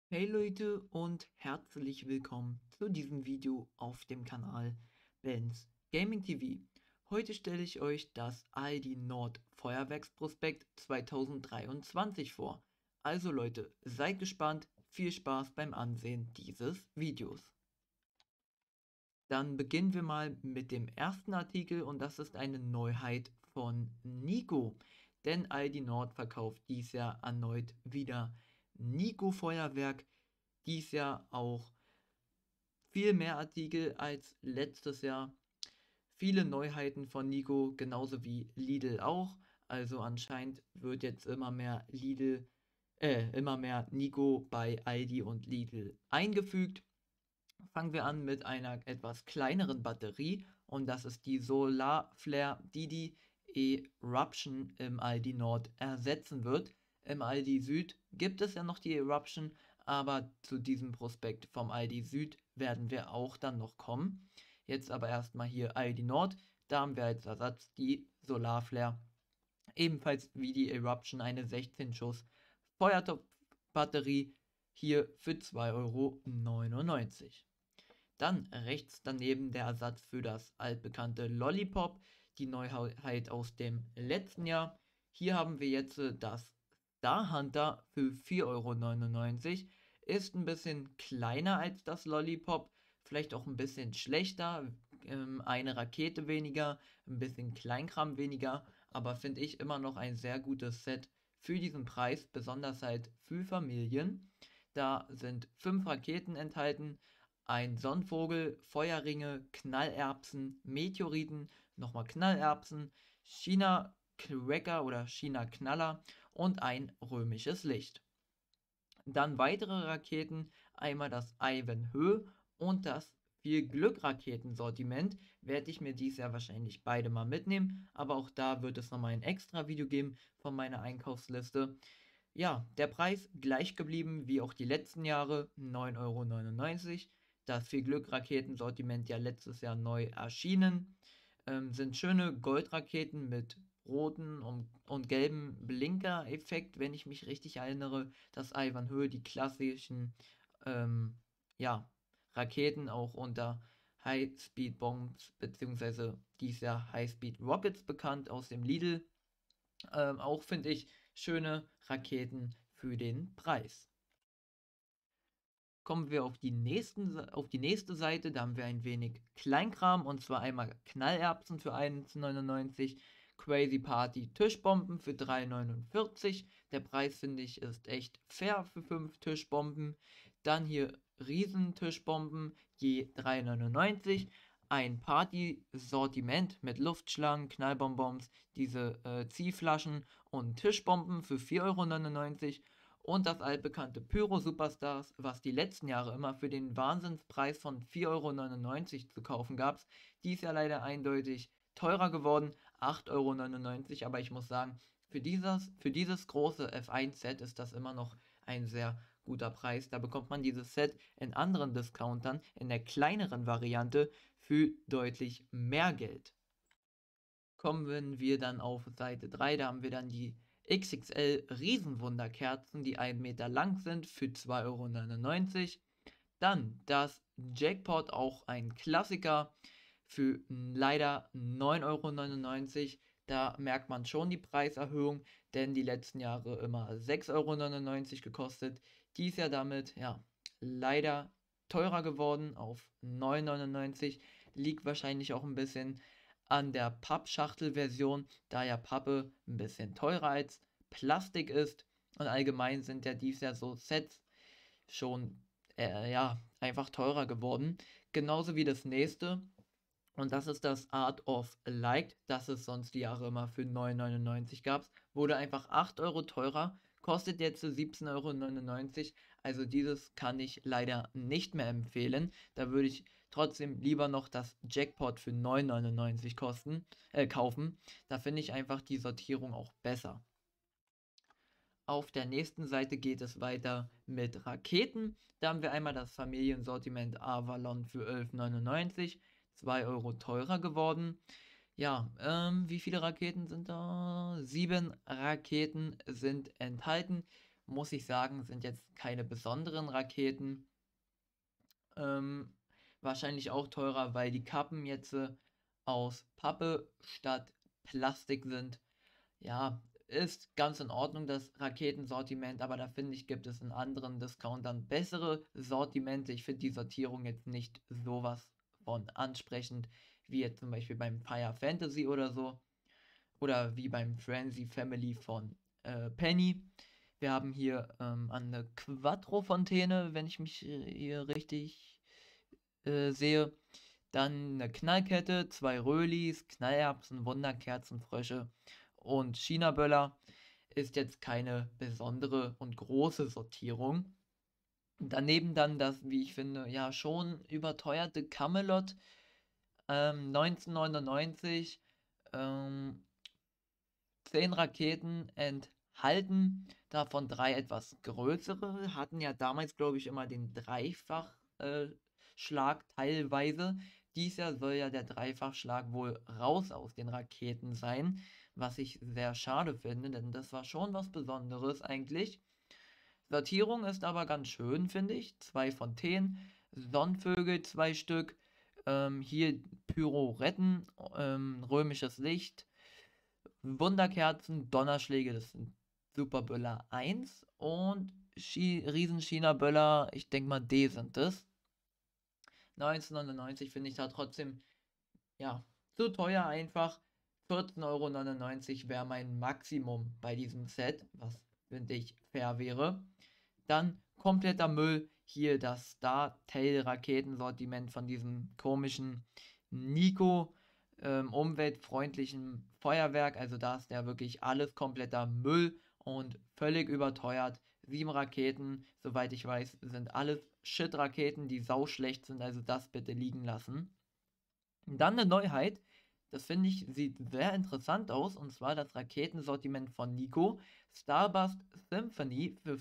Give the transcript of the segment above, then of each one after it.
Hey Leute und herzlich willkommen zu diesem Video auf dem Kanal Ben's Gaming TV. Heute stelle ich euch das Aldi Nord Feuerwerksprospekt 2023 vor. Also Leute, seid gespannt, viel Spaß beim Ansehen dieses Videos. Dann beginnen wir mal mit dem ersten Artikel und das ist eine Neuheit von Nico. Denn Aldi Nord verkauft dies Jahr erneut wieder Nico Feuerwerk. Dies Jahr auch viel mehr Artikel als letztes Jahr. Viele Neuheiten von Nico, genauso wie Lidl auch. Also anscheinend wird jetzt immer mehr Nico bei Aldi und Lidl eingefügt. Fangen wir an mit einer etwas kleineren Batterie und das ist die Solarflare, die Eruption im Aldi Nord ersetzen wird. Im Aldi Süd gibt es ja noch die Eruption, aber zu diesem Prospekt vom Aldi Süd werden wir auch dann noch kommen. Jetzt aber erstmal hier Aldi Nord, da haben wir als Ersatz die Solarflare, ebenfalls wie die Eruption eine 16 Schuss Feuertopf-Batterie, hier für 2,99 € Dann rechts daneben der Ersatz für das altbekannte Lollipop, die Neuheit aus dem letzten Jahr. Hier haben wir jetzt das Star Hunter für 4,99 €. Ist ein bisschen kleiner als das Lollipop, vielleicht auch ein bisschen schlechter. Eine Rakete weniger, ein bisschen Kleinkram weniger, aber finde ich immer noch ein sehr gutes Set für diesen Preis, besonders halt für Familien. Da sind 5 Raketen enthalten, ein Sonnenvogel, Feuerringe, Knallerbsen, Meteoriten, nochmal Knallerbsen, China Cracker oder China Knaller und ein römisches Licht. Dann weitere Raketen, einmal das Ivanhoe und das viel Glück Raketensortiment, werde ich mir dies Jahr wahrscheinlich beide mal mitnehmen, aber auch da wird es nochmal ein extra Video geben von meiner Einkaufsliste. Ja, der Preis gleich geblieben wie auch die letzten Jahre, 9,99 €. Das viel Glück Raketensortiment ja letztes Jahr neu erschienen. Sind schöne Goldraketen mit roten und gelben Blinker-Effekt, wenn ich mich richtig erinnere. Das Ivanhoe, die klassischen ähm, ja, Raketen auch unter High-Speed Bombs, beziehungsweise dies Jahr High-Speed Rockets bekannt aus dem Lidl. Auch finde ich schöne Raketen für den Preis. Kommen wir auf die nächste Seite, da haben wir ein wenig Kleinkram und zwar einmal Knallerbsen für 1,99 €, Crazy Party Tischbomben für 3,49 €. Der Preis finde ich ist echt fair für 5 Tischbomben. Dann hier Riesentischbomben je 3,99 €. Ein Party-Sortiment mit Luftschlangen, Knallbonbons, diese Ziehflaschen und Tischbomben für 4,99 € und das altbekannte Pyro Superstars, was die letzten Jahre immer für den Wahnsinnspreis von 4,99 € zu kaufen gab. Die ist ja leider eindeutig teurer geworden, 8,99 €, aber ich muss sagen, für dieses große F1-Set ist das immer noch ein sehr guter Preis. Da bekommt man dieses Set in anderen Discountern in der kleineren Variante für deutlich mehr Geld. Kommen wir dann auf Seite 3, da haben wir dann die XXL Riesenwunderkerzen, die 1 Meter lang sind, für 2,99 €. Dann das Jackpot, auch ein Klassiker, für leider 9,99 €. Da merkt man schon die Preiserhöhung, denn die letzten Jahre immer 6,99 € gekostet. Dies Jahr damit, ja, leider teurer geworden auf 9,99 €. Liegt wahrscheinlich auch ein bisschen an der Pappschachtelversion, da ja Pappe ein bisschen teurer als Plastik ist. Und allgemein sind ja dies Jahr so Sets schon ja, einfach teurer geworden. Genauso wie das nächste. Und das ist das Art of Light, das es sonst die Jahre immer für 9,99 € gab. Wurde einfach 8 € teurer, kostet jetzt 17,99 €. Also dieses kann ich leider nicht mehr empfehlen. Da würde ich trotzdem lieber noch das Jackpot für 9,99 € kaufen. Da finde ich einfach die Sortierung auch besser. Auf der nächsten Seite geht es weiter mit Raketen. Da haben wir einmal das Familiensortiment Avalon für 11,99 €, 2 € teurer geworden. Ja, wie viele Raketen sind da? 7 Raketen sind enthalten. muss ich sagen, sind jetzt keine besonderen Raketen. Ähm, Wahrscheinlich auch teurer, weil die Kappen jetzt aus Pappe statt Plastik sind. Ja, ist ganz in Ordnung, das Raketensortiment, aber da finde ich, gibt es in anderen Discountern bessere Sortimente. Ich finde die Sortierung jetzt nicht sowas von ansprechend, wie jetzt zum Beispiel beim Fire Fantasy oder so. Oder wie beim Frenzy Family von Penny. Wir haben hier eine Quattro-Fontäne, wenn ich mich hier richtig sehe. Dann eine Knallkette, zwei Rölis, Knallerbsen, Wunderkerzen, Frösche und China-Böller. Ist jetzt keine besondere und große Sortierung. Daneben dann das, wie ich finde, ja schon überteuerte Camelot 1999. Ähm, 10 Raketen enthalten, davon 3 etwas größere, hatten ja damals, glaube ich, immer den Dreifachschlag teilweise. Dies Jahr soll ja der Dreifachschlag wohl raus aus den Raketen sein, was ich sehr schade finde, denn das war schon was Besonderes eigentlich. Sortierung ist aber ganz schön, finde ich. 2 Fontänen, Sonnenvögel 2 Stück, hier Pyroretten, römisches Licht, Wunderkerzen, Donnerschläge, das sind Superböller 1 und Riesen-China-Böller, ich denke mal D sind das. 1999 finde ich da trotzdem, ja, zu teuer einfach. 14,99 € wäre mein Maximum bei diesem Set, was finde ich fair wäre. Dann kompletter Müll, hier das Star-Tail-Raketensortiment von diesem komischen Nico, umweltfreundlichen Feuerwerk. Also da ist ja wirklich alles kompletter Müll und völlig überteuert. 7 Raketen, soweit ich weiß, sind alles Shit-Raketen, die sauschlecht sind. Also das bitte liegen lassen. Dann eine Neuheit, das finde ich, sieht sehr interessant aus, und zwar das Raketensortiment von Nico, Starburst Symphony für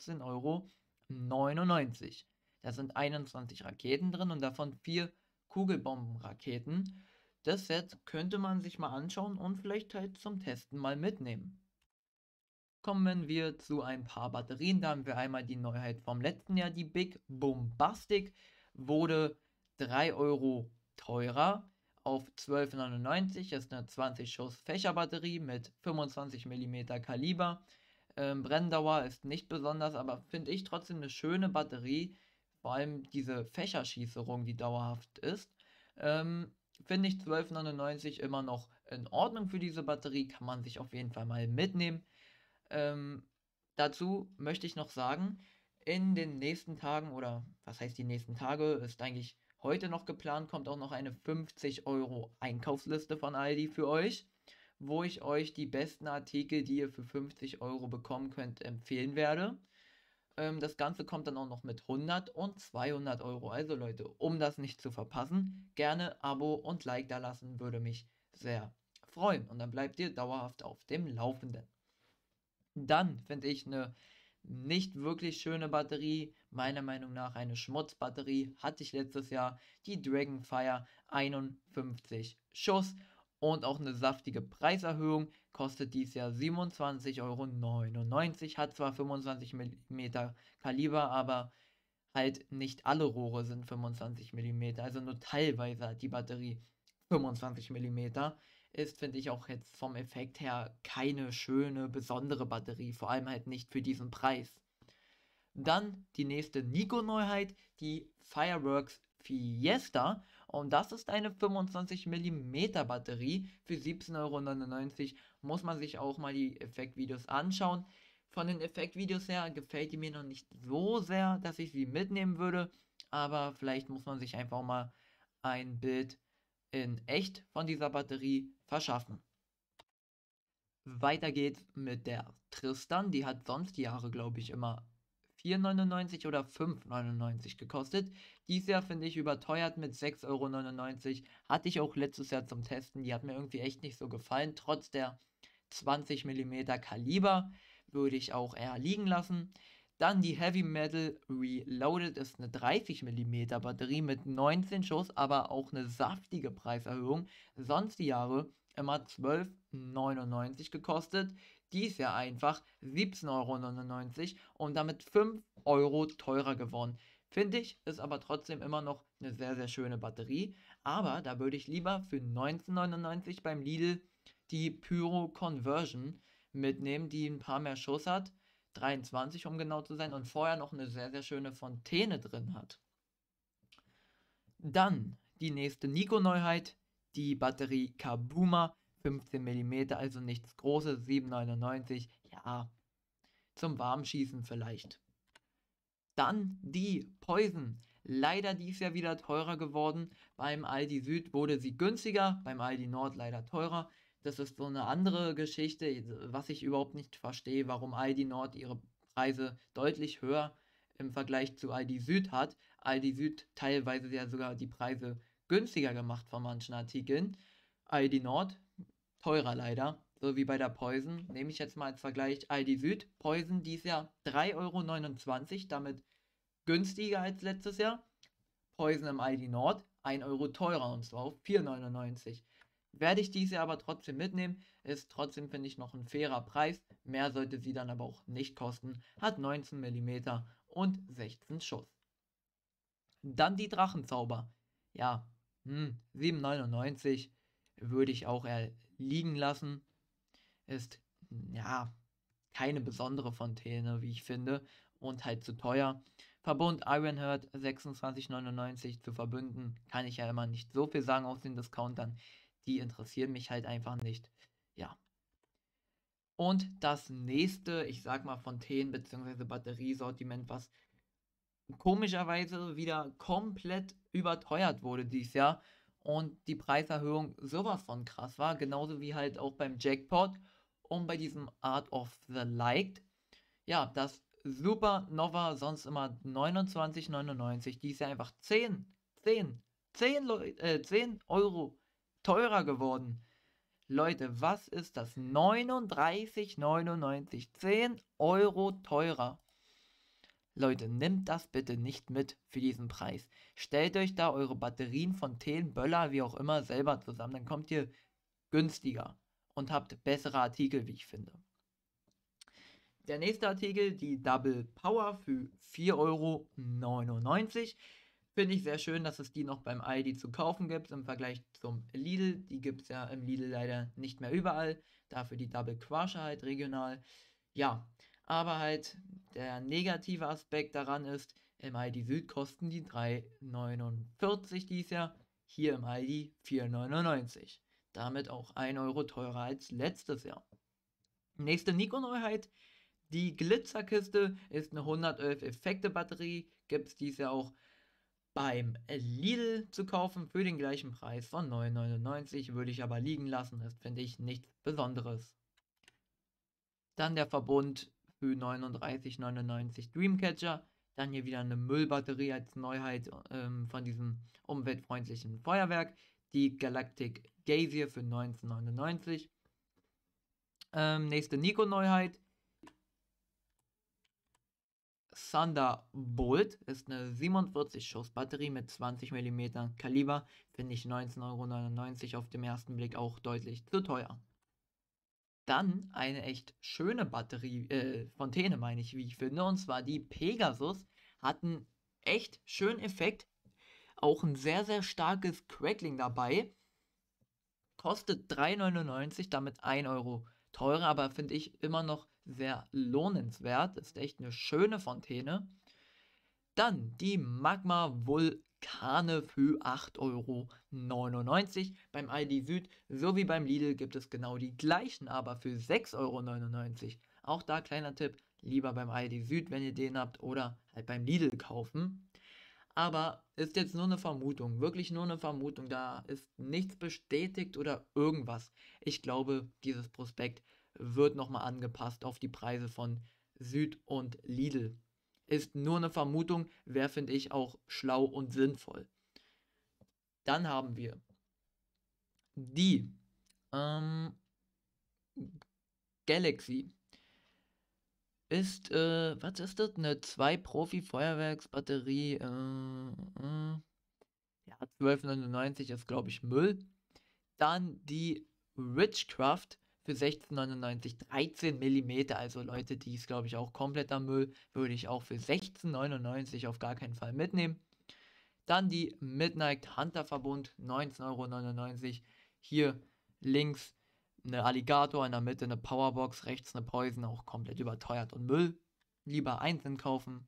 14,99 €. Da sind 21 Raketen drin und davon 4 Kugelbombenraketen. Das Set könnte man sich mal anschauen und vielleicht halt zum Testen mal mitnehmen. Kommen wir zu ein paar Batterien. Da haben wir einmal die Neuheit vom letzten Jahr, die Big Bombastic, wurde 3 € teurer auf 12,99 €. Ist eine 20 Schuss Fächerbatterie mit 25 mm Kaliber. Brenndauer ist nicht besonders, aber finde ich trotzdem eine schöne Batterie. Vor allem diese Fächerschießerung, die dauerhaft ist. Finde ich 12,99 € immer noch in Ordnung für diese Batterie. Kann man sich auf jeden Fall mal mitnehmen. Ähm, Dazu möchte ich noch sagen, in den nächsten Tagen, oder was heißt die nächsten Tage, ist eigentlich heute noch geplant, kommt auch noch eine 50 € Einkaufsliste von Aldi für euch, wo ich euch die besten Artikel, die ihr für 50 € bekommen könnt, empfehlen werde. Das Ganze kommt dann auch noch mit 100 und 200 €. Also Leute, um das nicht zu verpassen, gerne Abo und Like da lassen, würde mich sehr freuen. Und dann bleibt ihr dauerhaft auf dem Laufenden. Dann finde ich eine nicht wirklich schöne Batterie, meiner Meinung nach eine Schmutzbatterie, hatte ich letztes Jahr, die Dragonfire 51 Schuss, und auch eine saftige Preiserhöhung, kostet dies Jahr 27,99 €, hat zwar 25 mm Kaliber, aber halt nicht alle Rohre sind 25 mm, also nur teilweise hat die Batterie 25 mm. Ist, finde ich, auch jetzt vom Effekt her keine schöne, besondere Batterie, vor allem halt nicht für diesen Preis. Dann die nächste Nico-Neuheit, die Fireworks Fiesta. Und das ist eine 25 mm Batterie für 17,99 €. Muss man sich auch mal die Effektvideos anschauen. Von den Effektvideos her gefällt die mir noch nicht so sehr, dass ich sie mitnehmen würde. Aber vielleicht muss man sich einfach mal ein Bild in echt von dieser Batterie verschaffen. Weiter geht's mit der Tristan. Die hat sonst die Jahre, glaube ich, immer 4,99 € oder 5,99 € gekostet. Dies Jahr finde ich überteuert mit 6,99 €. Hatte ich auch letztes Jahr zum Testen. Die hat mir irgendwie echt nicht so gefallen. Trotz der 20 mm Kaliber würde ich auch eher liegen lassen. Dann die Heavy Metal Reloaded ist eine 30 mm Batterie mit 19 Schuss, aber auch eine saftige Preiserhöhung. Sonst die Jahre immer 12,99 € gekostet. die ist ja einfach 17,99 € und damit 5 € teurer geworden. Finde ich, ist aber trotzdem immer noch eine sehr, sehr schöne Batterie. Aber da würde ich lieber für 19,99 € beim Lidl die Pyro Conversion mitnehmen, die ein paar mehr Schuss hat. 23, um genau zu sein, und vorher noch eine sehr, sehr schöne Fontäne drin hat. Dann die nächste Nico-Neuheit, die Batterie Kabuma, 15 mm, also nichts Großes, 7,99 €. Ja, zum Warmschießen vielleicht. Dann die Poison. Leider dies Jahr wieder teurer geworden. Beim Aldi Süd wurde sie günstiger, beim Aldi Nord leider teurer. Das ist so eine andere Geschichte, was ich überhaupt nicht verstehe, warum Aldi Nord ihre Preise deutlich höher im Vergleich zu Aldi Süd hat. Aldi Süd teilweise ja sogar die Preise günstiger gemacht von manchen Artikeln. Aldi Nord teurer leider, so wie bei der Poison. Nehme ich jetzt mal als Vergleich Aldi Süd. Poison dies Jahr 3,29 €, damit günstiger als letztes Jahr. Poison im Aldi Nord 1 € teurer, und zwar auf 4,99 €. Werde ich diese aber trotzdem mitnehmen, ist trotzdem, finde ich, noch ein fairer Preis. Mehr sollte sie dann aber auch nicht kosten. Hat 19 mm und 16 Schuss. Dann die Drachenzauber. Ja, 7,99 € würde ich auch eher liegen lassen. Ist, ja, keine besondere Fontäne, wie ich finde, und halt zu teuer. Verbund Ironheart 26,99 € zu verbünden, kann ich ja immer nicht so viel sagen aus den Discountern. Die interessieren mich halt einfach nicht. Ja. Und das nächste, ich sag mal Fontänen- bzw. Batteriesortiment, was komischerweise wieder komplett überteuert wurde dieses Jahr und die Preiserhöhung sowas von krass war, genauso wie halt auch beim Jackpot und bei diesem Art of the Light. Ja, das Supernova sonst immer 29,99, die ist ja einfach 10 € teurer geworden. Leute, was ist das? 39,99, 10 € teurer. Leute, nimmt das bitte nicht mit für diesen Preis. Stellt euch da eure Batterien von Thelen, Böller, wie auch immer, selber zusammen. Dann kommt ihr günstiger und habt bessere Artikel, wie ich finde. Der nächste Artikel, die Double Power für 4,99 €. Finde ich sehr schön, dass es die noch beim Aldi zu kaufen gibt im Vergleich zum Lidl. Die gibt es ja im Lidl leider nicht mehr überall. Dafür die Double Crusher halt regional. Ja, aber halt der negative Aspekt daran ist, im Aldi Süd kosten die 3,49 € dieses Jahr. Hier im Aldi 4,99 €. Damit auch 1 € teurer als letztes Jahr. Nächste Nico-Neuheit. Die Glitzerkiste ist eine 111 Effekte Batterie. Gibt es dies Jahr auch beim Lidl zu kaufen für den gleichen Preis von 9,99 €. Würde ich aber liegen lassen. Das finde ich nichts Besonderes. Dann der Verbund für 39,99 Dreamcatcher. Dann hier wieder eine Müllbatterie als Neuheit von diesem umweltfreundlichen Feuerwerk. Die Galactic Gazier für 19,99. Nächste Nico-Neuheit. Thunderbolt ist eine 47 Schuss Batterie mit 20 mm Kaliber. Finde ich 19,99 € auf dem ersten Blick auch deutlich zu teuer. Dann eine echt schöne Fontäne meine ich, wie ich finde, und zwar die Pegasus. Hat einen echt schönen Effekt, auch ein sehr, sehr starkes Crackling dabei. Kostet 3,99 €, damit 1 € teurer, aber finde ich immer noch sehr lohnenswert. Ist echt eine schöne Fontäne. Dann die Magma Vulkane für 8,99 € beim Aldi Süd sowie beim Lidl gibt es genau die gleichen, aber für 6,99 €. Auch da kleiner Tipp, lieber beim Aldi Süd, wenn ihr den habt, oder halt beim Lidl kaufen. Aber ist jetzt nur eine Vermutung, wirklich nur eine Vermutung, da ist nichts bestätigt oder irgendwas. Ich glaube, dieses Prospekt wird nochmal angepasst auf die Preise von Süd und Lidl. Ist nur eine Vermutung, wäre, finde ich, auch schlau und sinnvoll. Dann haben wir die ähm, Galaxy. Ist, was ist das? Eine 2-Profi-Feuerwerksbatterie. Ja, 12,99 ist, glaube ich, Müll. Dann die Richcraft für 16,99 13 mm. Also Leute, die ist glaube ich auch komplett am Müll. Würde ich auch für 16,99 auf gar keinen Fall mitnehmen. Dann die Midnight Hunter Verbund, 19,99 Euro. Hier links eine Alligator, in der Mitte eine Powerbox, rechts eine Poison, auch komplett überteuert und Müll. Lieber einzeln kaufen.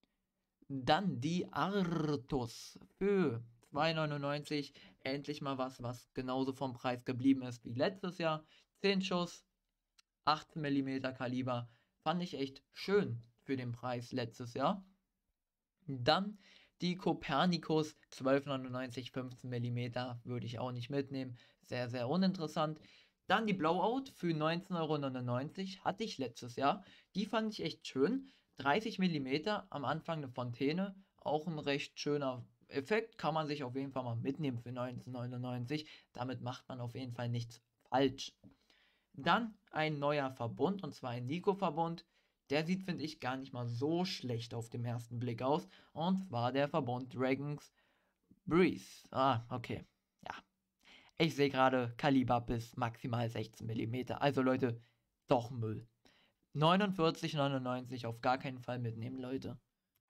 Dann die Artus für 2,99 €. Endlich mal was genauso vom Preis geblieben ist wie letztes Jahr. 10 Schuss, 18 mm Kaliber. Fand ich echt schön für den Preis letztes Jahr. Dann die Copernicus 12,99, 15 mm. Würde ich auch nicht mitnehmen. Sehr, sehr uninteressant. Dann die Blowout für 19,99 € hatte ich letztes Jahr. Die fand ich echt schön. 30 mm, am Anfang eine Fontäne. Auch ein recht schöner Effekt. Kann man sich auf jeden Fall mal mitnehmen für 19,99 €. Damit macht man auf jeden Fall nichts falsch. Dann ein neuer Verbund, und zwar ein Nico-Verbund. Der sieht, finde ich, gar nicht mal so schlecht auf den ersten Blick aus. Und zwar der Verbund Dragons Breeze. Ah, okay. Ja. Ich sehe gerade Kaliber bis maximal 16 mm. Also Leute, doch Müll. 49,99 auf gar keinen Fall mitnehmen, Leute.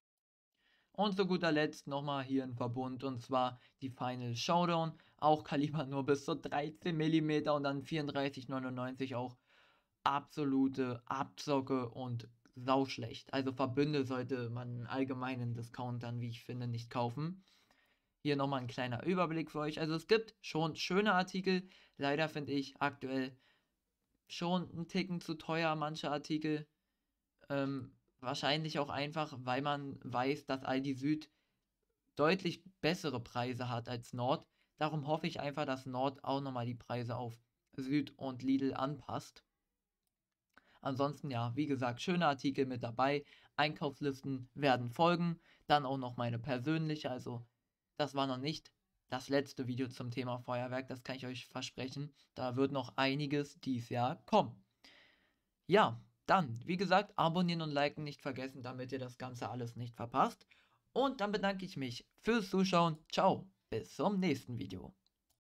Und zu guter Letzt nochmal hier ein Verbund, und zwar die Final Showdown. Auch Kaliber nur bis zu 13 mm und dann 34,99 auch absolute Abzocke und sauschlecht. Also Verbünde sollte man allgemeinen Discountern, wie ich finde, nicht kaufen. Hier nochmal ein kleiner Überblick für euch. Also es gibt schon schöne Artikel. Leider finde ich aktuell schon einen Ticken zu teuer, manche Artikel. Wahrscheinlich auch einfach, weil man weiß, dass Aldi Süd deutlich bessere Preise hat als Nord. Darum hoffe ich einfach, dass Nord auch nochmal die Preise auf Süd und Lidl anpasst. Ansonsten ja, wie gesagt, schöne Artikel mit dabei. Einkaufslisten werden folgen. Dann auch noch meine persönliche. Also das war noch nicht das letzte Video zum Thema Feuerwerk. Das kann ich euch versprechen. Da wird noch einiges dieses Jahr kommen. Ja, dann, wie gesagt, abonnieren und liken nicht vergessen, damit ihr das Ganze alles nicht verpasst. Und dann bedanke ich mich fürs Zuschauen. Ciao, bis zum nächsten Video.